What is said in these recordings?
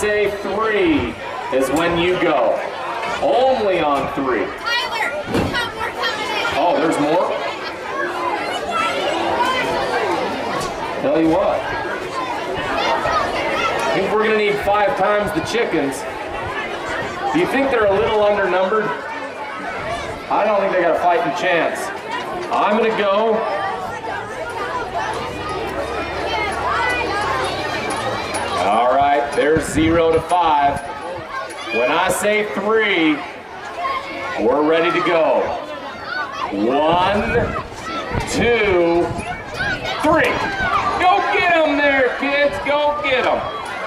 say 3 is when you go. Only on 3. Tyler, we're coming in. Oh, there's more? Tell you what. I think we're going to need 5 times the chickens. Do you think they're a little undernumbered? I don't think they got a fighting chance. I'm going to go. All right, there's 0 to 5. When I say 3, we're ready to go. 1, 2, 3. Go get them there, kids. Go get them.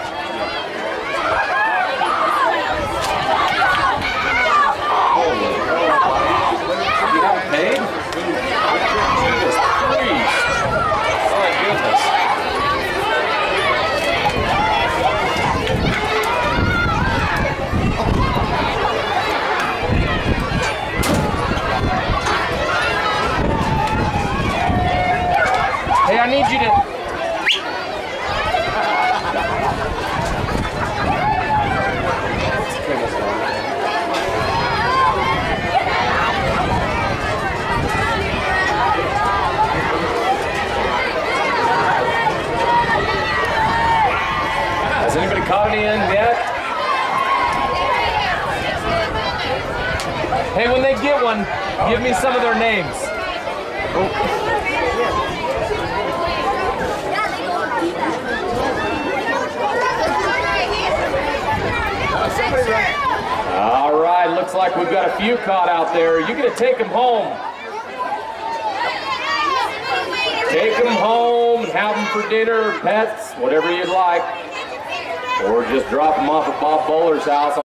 You haven't paid? Jesus, please. Oh, my goodness. Hey, I need you to... Has anybody caught any in yet? Hey, when they get one, give me some of their names. All right, looks like we've got a few caught out there. You're going to take them home. Take them home and have them for dinner, pets, whatever you'd like. Or just drop them off at Bob Bowler's house.